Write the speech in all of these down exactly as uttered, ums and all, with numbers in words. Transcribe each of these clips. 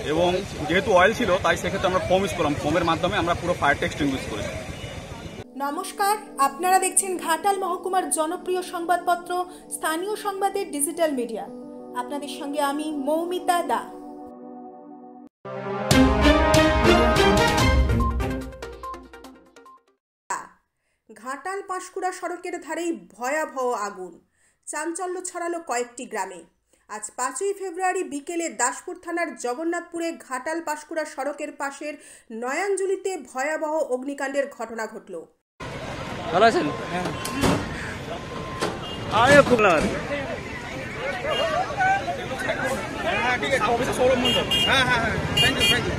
এবং যেহেতু অয়েল ছিল তাই সেক্ষেত্রে আমরা ফোম ইউজ করলাম। ফোমের মাধ্যমে আমরা পুরো ফায়ারটা এক্সটিংগুইশ করেছি। নমস্কার, আপনারা দেখছেন ঘাটাল মহকুমার জনপ্রিয় সংবাদপত্র স্থানীয় সংবাদের ডিজিটাল মিডিয়া। আপনাদের সঙ্গে আমি মৌমিতা দা। ঘাটাল পাঁশকুড়া সড়কের ধারেই ভয়াবহ আগুন, চাঞ্চল্য ছড়ালো কয়েকটি গ্রামে। আজ পাঁচই ফেব্রুয়ারি বিকেলে দাসপুর থানার জগন্নাথপুরে ঘাটাল পাঁশকুড়া সড়কের পাশের নয়াঞ্জলিতে ভয়াবহ অগ্নিকাণ্ডের ঘটনা ঘটল। ভালো আছেন? আমিও খুব ভালো আছি। হ্যাঁ হ্যাঁ হ্যাঁ, থ্যাংক ইউ থ্যাংক ইউ।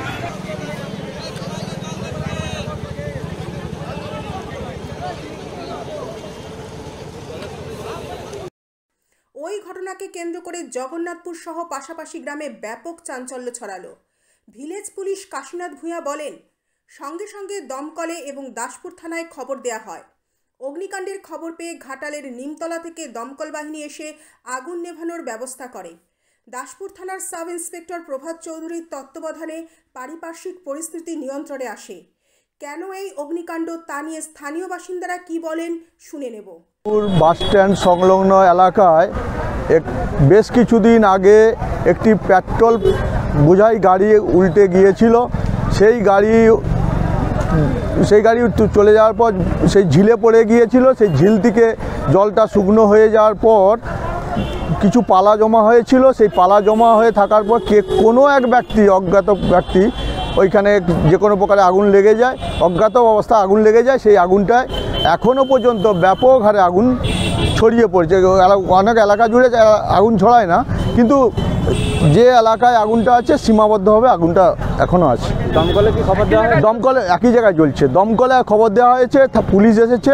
ওই ঘটনাকে কেন্দ্র করে জগন্নাথপুর সহ পাশাপাশি গ্রামে ব্যাপক চাঞ্চল্য ছড়ালো। ভিলেজ পুলিশ কাশীনাথ ভূঁইয়া বলেন, সঙ্গে সঙ্গে দমকলে এবং দাসপুর থানায় খবর দেয়া হয়। অগ্নিকাণ্ডের খবর পেয়ে ঘাটালের নিমতলা থেকে দমকল বাহিনী এসে আগুন নেভানোর ব্যবস্থা করে। দাসপুর থানার সাব ইন্সপেক্টর প্রভাত চৌধুরীর তত্ত্বাবধানে পারিপার্শ্বিক পরিস্থিতি নিয়ন্ত্রণে আসে। কেন এই অগ্নিকাণ্ড তা নিয়ে স্থানীয় বাসিন্দারা কি বলেন শুনে নেব। বাস স্ট্যান্ড সংলগ্ন এলাকায় এক বেশ কিছুদিন আগে একটি পেট্রোল বোঝাই গাড়ি উল্টে গিয়েছিল। সেই গাড়ি সেই গাড়ি চলে যাওয়ার পর সেই ঝিলে পড়ে গিয়েছিল। সেই ঝিল থেকে জলটা শুকনো হয়ে যাওয়ার পর কিছু পালা জমা হয়েছিল। সেই পালা জমা হয়ে থাকার পর কে কোনো এক ব্যক্তি অজ্ঞাত ব্যক্তি ওইখানে যে কোনো প্রকারে আগুন লেগে যায়, অজ্ঞাত অবস্থা আগুন লেগে যায়। সেই আগুনটায় এখনও পর্যন্ত ব্যাপক হারে আগুন ছড়িয়ে পড়ছে। অনেক এলাকা জুড়ে আগুন ছড়ায় না, কিন্তু যে এলাকায় আগুনটা আছে সীমাবদ্ধভাবে আগুনটা এখনও আছে। দমকলে কি খবর দেওয়া হয়? দমকলে একই জায়গায় জ্বলছে। দমকলে খবর দেওয়া হয়েছে, পুলিশ এসেছে।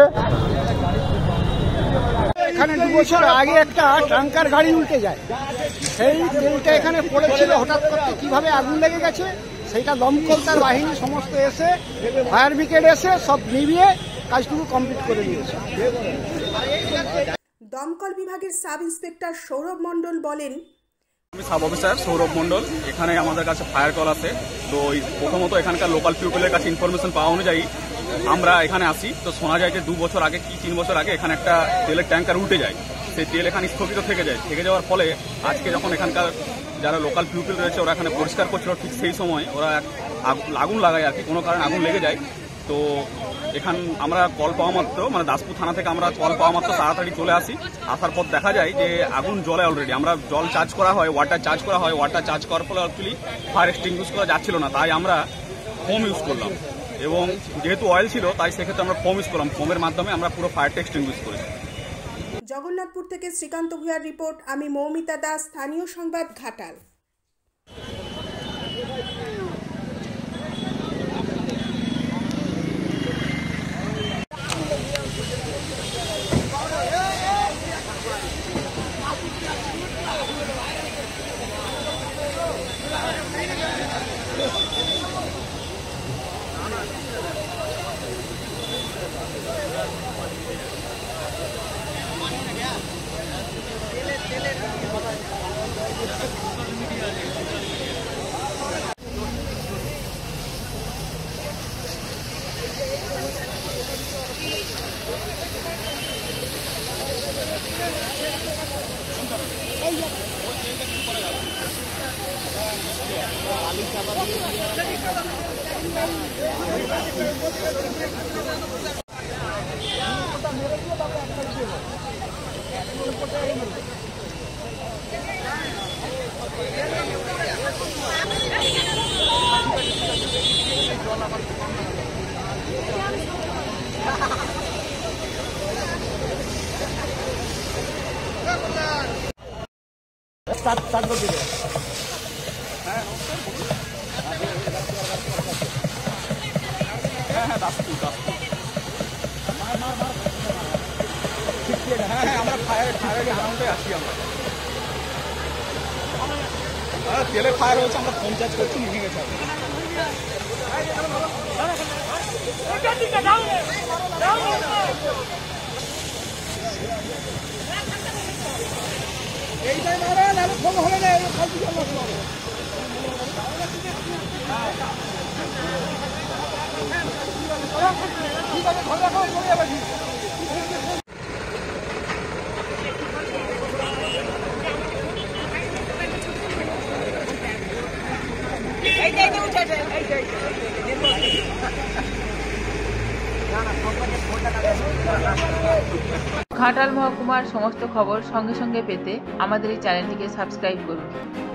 এখানে দু বছর আগে একটা ট্যাঙ্কার গাড়ি উল্টে যায়, সেই তেলটা এখানে পড়েছিল। হঠাৎ করে কিভাবে আগুন লেগে গেছে সেইটা দমকল তার বাহিনী সমস্ত এসে, ফায়ার ব্রিগেড এসে সব নিভিয়ে কাজটুকু কমপ্লিট করে দিয়েছে। দমকল বিভাগের সাব ইন্সপেক্টর সৌরভ মণ্ডল বলেন, আমি সাব অফিসার সৌরভ মণ্ডল। এখানে আমাদের কাছে ফায়ার কল আছে। তো প্রথমত এখানকার লোকাল পিপলের কাছে ইনফরমেশন পাওয়া অনুযায়ী আমরা এখানে আসি। তো শোনা যায় যে দু বছর আগে কি তিন বছর আগে এখানে একটা তেলের ট্যাঙ্কার উল্টে যায়। সেই তেল এখানে স্থগিত থেকে যায়। থেকে যাওয়ার ফলে আজকে যখন এখানকার যারা লোকাল পিপল রয়েছে ওরা এখানে পরিষ্কার করছিল, ঠিক সেই সময় ওরা আগুন লাগায় আর কি, কোনো কারণে আগুন লেগে যায়। তো এখান আমরা কল পাওয়া মাত্র, মানে দাসপুর থানা থেকে আমরা কল পাওয়া মাত্র তাড়াতাড়ি চলে আসি। আসার পর দেখা যায় যে আগুন জ্বলে অলরেডি। আমরা জল চার্জ করা হয়, ওয়াটার চার্জ করা হয়। ওয়াটার চার্জ করার ফলে অ্যাকচুয়ালি ফায়ার এক্সটিংগুইশ করা যাচ্ছিল না, তাই আমরা ফোম ইউজ করলাম। এবং যেহেতু অয়েল ছিল তাই সেক্ষেত্রে আমরা ফোম ইউজ করলাম। ফোমের মাধ্যমে আমরা পুরো ফায়ারটা এক্সটিংগুইশ করেছি। জগন্নাথপুর থেকে শ্রীকান্ত ভূঁইয়ার রিপোর্ট। আমি মৌমিতা দাস, স্থানীয় সংবাদ ঘাটাল। स्टार्ट स्टार्ट कर दीजिए। হ্যাঁ হ্যাঁ দাসপুর দাসপুর হ্যাঁ হ্যাঁ আমরা ফায়ার ফায়ারের গ্রাউন্ডে আসি। আমরা তেলে ফায়ার হচ্ছে, আমরা ফোন চার্জ করছি, নিভে গেছে। এইটাই মারেন, আমি ফোন হলে না ঘাটাল মহকুমার সমস্ত খবর সঙ্গে সঙ্গে পেতে আমাদের এই চ্যানেলটিকে সাবস্ক্রাইব করুন।